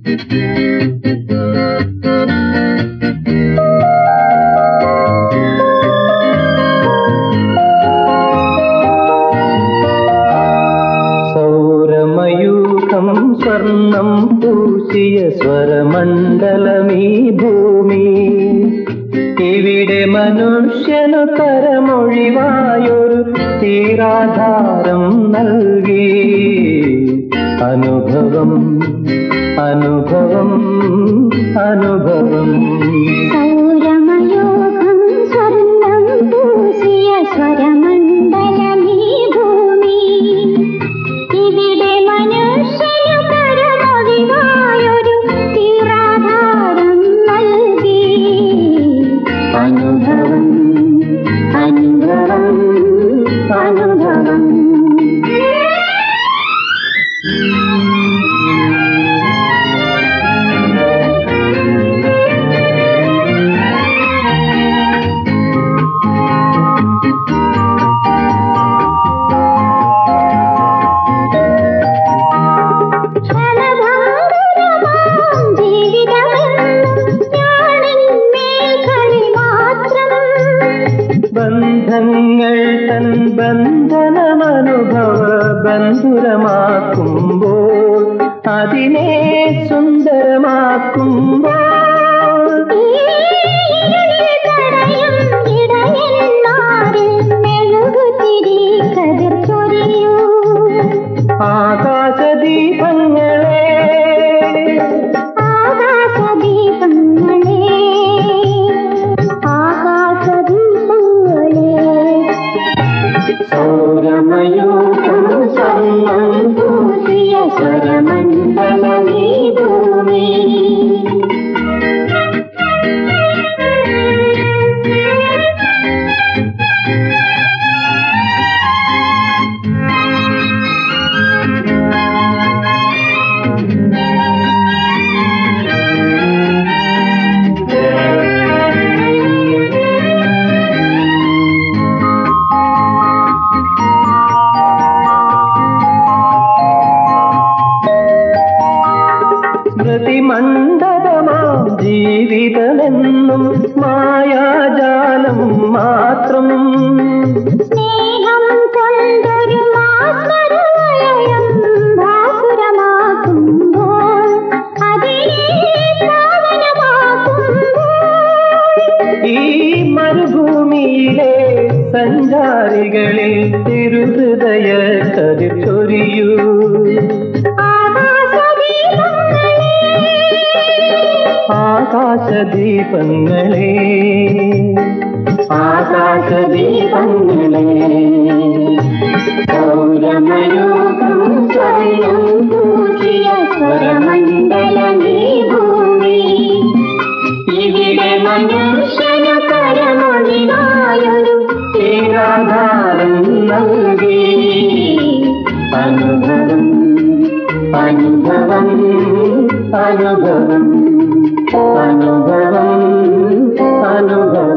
സൗരമയൂഖം സ്വർണം പൂശിയ സ്വരമണ്ഡലമീ ഭൂമി, ഇവിടെ മനുഷ്യനു കരമൊഴിവായൊരു തീരാധാരം നൽകി. അനുഭവം അനുഭവം അനുഭവം. സൗരമയൂഖം സ്വർണം പൂശിയ സ്വരമണ്ഡലമീ ഭൂമി, ഇവിടെ മനുഷ്യനു കരമൊഴിവായൊരു തീരാധാരം നൽകി. അനുഭവം അനുഭവം അനുഭവം. ബന്ധങ്ങൾ തൻ ബന്ധനമനുഭവ ബന്ധുരമാക്കുമ്പോൾ, അതിനെ സുന്ദരമാക്കുമ്പോൾ, ആകാശദീപങ്ങളെ സൗരമയൂഖം സ്വർണം പൂശിയ സ്വരമണ്ഡലമീ ഭൂമി. സ്മൃതിമണ്ഡപമാം ജീവിതമെന്നും മായാജാലം മാത്രം. സ്നേഹം കൊണ്ടൊരു മാസ്മരവലയം ഭാസുരമാക്കുമ്പോൾ, അതിനെ പാവനമാക്കുമ്പോൾ, ഈ മരുഭൂമിയിലെ സഞ്ചാരികളിൽ തിരുഹൃദയ കതിർ ചൊരിയൂ. ആകാശദീപങ്ങളെ ആകാശദീപങ്ങളെ. സൗരമയൂഖം സ്വർണം പൂശിയ സ്വരമണ്ഡലമീ ഭൂമി, ഇവിടെ മനുഷ്യനു കരമൊഴിവായൊരു തീരാധാരം നൽകി. അനുഭവം അനുഭവം അനുഭവം അനുഭവം അനുഭവം.